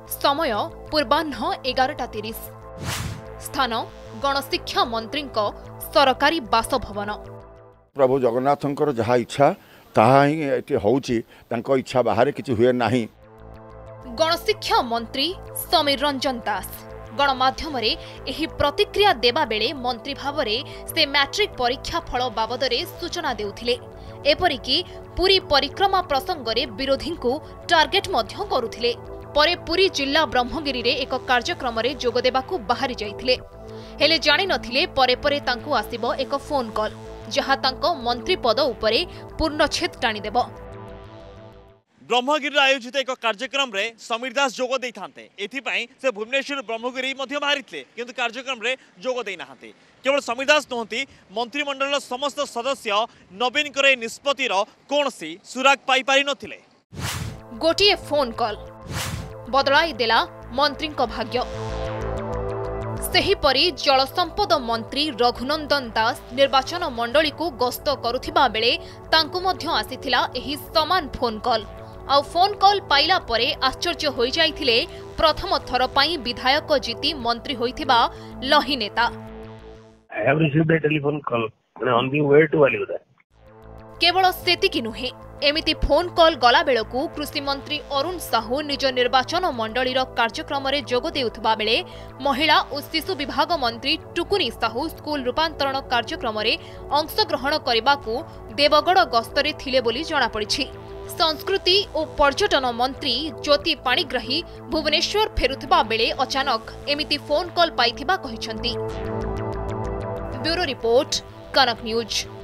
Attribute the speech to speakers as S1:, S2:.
S1: समय पूर्वाह्न 11:30 स्थान गणशिक्षा मंत्री सरकारी बासभवन।
S2: प्रभु जगन्नाथंकर जहाँ इच्छा ताहा ही होउची, तांको इच्छा बाहर किछि हुए नाही।
S1: गणशिक्षा मंत्री समीर रंजन दास गणमाध्यम एही प्रतिक्रिया देबा बेले मंत्री भावरे से मैट्रिक परीक्षा फल बाबदरे सूचना देउथिले। एपरिकी पुरी परिक्रमा प्रसंगरे विरोधी को टार्गेट मध्य करुथिले। परे पुरी जिला ब्रह्मगिरी रे एक कार्यक्रम रे जोग देबाकू बाहरी जाइथिले, हेले जानि नथिले परे परे तांकू आसीबो एक फोन कॉल जहाँ तांको मंत्री पद उपरे पूर्णछेद टाणी देबो।
S3: ब्रह्मगिरी आयोजित एक कार्यक्रम रे समीर दास जोग देई थांते। एथिपाई से भुवनेश्वर ब्रह्मगिरी मध्य बाहरिथिले, किंतु कार्यक्रम रे जोग देई नाहांते। केवल समीर दास नहंती, मंत्रिमंडल समस्त सदस्य नवीन करे निष्पत्तिर कोनसी सुराग पाई पारि नथिले।
S1: गोटिए फोन कॉल बदलाई देला मंत्री को भाग्य। सेहीपरि जल संपद मंत्री रघुनंदन दास निर्वाचन मंडली को गस्त करुथिबा बेले तांकु मध्य आसीथिला एही समान फोन कॉल। आ फोन कॉल पाइला परे आश्चर्य होई जाइथिले प्रथम थर पई विधायक जीती मंत्री होइथिबा लही नेता।
S4: I have received a telephone call on the way to Aliuda.
S1: केवल सेतिकी नुहे, एमिति फोन कॉल गला बेलकू कृषि मंत्री अरुण साहू निज निर्वाचन मंडलीर कार्यक्रम रे जोग देउथबा बेले महिला और शिशु विभाग मंत्री टुकुनी साहू स्कूल रूपांतरण कार्यक्रम रे अंशग्रहण करबाकू देवगढ़ गस्तरे थिले बोली जणा पड़िछि। संस्कृति और पर्यटन मंत्री ज्योति पाणिग्राही भुवनेश्वर फेरुथबा बेले अचानक एमिति फोन कॉल पाइथिबा कहिसंती। Bureau report, Kanak news.